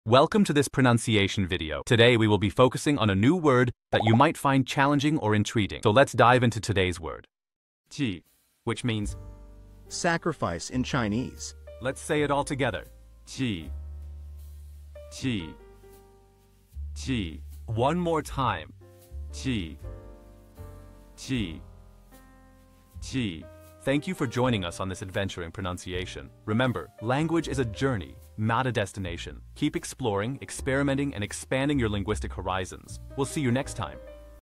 Welcome to this pronunciation video. Today we will be focusing on a new word that you might find challenging or intriguing. So let's dive into today's word. Qi, which means sacrifice in Chinese. let's say it all together. Qi. Qi. Qi. One more time. Qi. Qi. Qi. Thank you for joining us on this adventure in pronunciation. Remember, language is a journey, not a destination. Keep exploring, experimenting, and expanding your linguistic horizons. We'll see you next time.